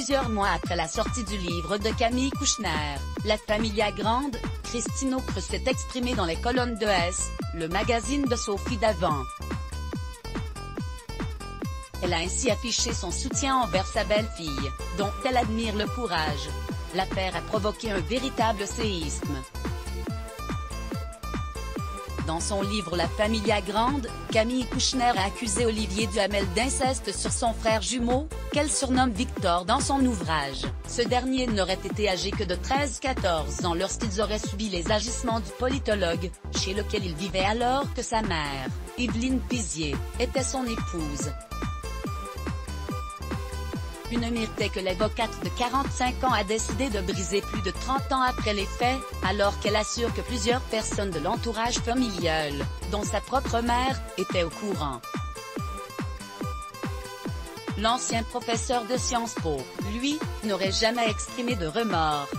plusieurs mois après la sortie du livre de Camille Kouchner, La Familia Grande, Christine Aucre s'est exprimée dans les colonnes de S, le magazine de Sophie Davant. Elle a ainsi affiché son soutien envers sa belle-fille, dont elle admire le courage. L'affaire a provoqué un véritable séisme. Dans son livre La Familia Grande, Camille Kouchner a accusé Olivier Duhamel d'inceste sur son frère jumeau, qu'elle surnomme Victor dans son ouvrage. Ce dernier n'aurait été âgé que de 13-14 ans lorsqu'ils auraient subi les agissements du politologue, chez lequel il vivait alors que sa mère, Yveline Pizier, était son épouse. Une myrte que l'avocate de 45 ans a décidé de briser plus de 30 ans après les faits, alors qu'elle assure que plusieurs personnes de l'entourage familial, dont sa propre mère, étaient au courant. L'ancien professeur de Sciences Po, lui, n'aurait jamais exprimé de remords.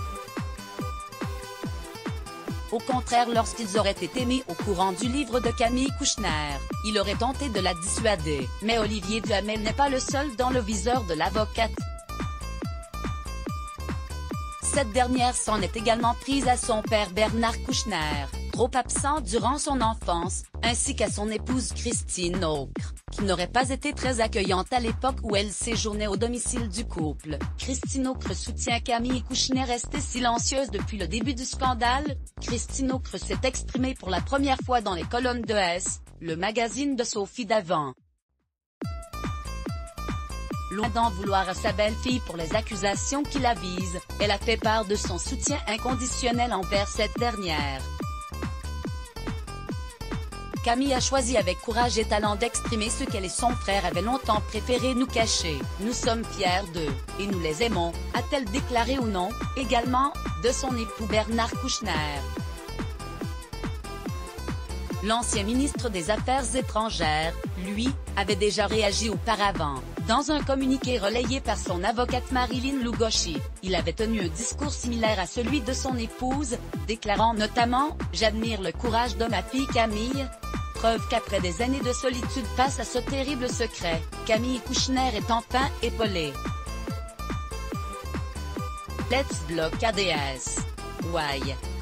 Au contraire, lorsqu'ils auraient été mis au courant du livre de Camille Kouchner, il aurait tenté de la dissuader, mais Olivier Duhamel n'est pas le seul dans le viseur de l'avocate. Cette dernière s'en est également prise à son père Bernard Kouchner, trop absent durant son enfance, ainsi qu'à son épouse Christine Aucre, qui n'aurait pas été très accueillante à l'époque où elle séjournait au domicile du couple. Christine Aucre soutient Camille Kouchner restée silencieuse depuis le début du scandale. Christine Aucre s'est exprimée pour la première fois dans les colonnes de S, le magazine de Sophie Davant. Loin d'en vouloir à sa belle-fille pour les accusations qui la visent, elle a fait part de son soutien inconditionnel envers cette dernière. Camille a choisi avec courage et talent d'exprimer ce qu'elle et son frère avaient longtemps préféré nous cacher. Nous sommes fiers d'eux, et nous les aimons, a-t-elle déclaré au nom, également, de son époux Bernard Kouchner. L'ancien ministre des Affaires étrangères, lui, avait déjà réagi auparavant. Dans un communiqué relayé par son avocate Marilyn Lugoshi, il avait tenu un discours similaire à celui de son épouse, déclarant notamment « J'admire le courage de ma fille Camille ». Preuve qu'après des années de solitude face à ce terrible secret, Camille Kouchner est enfin épaulée. Let's block ADS. Why?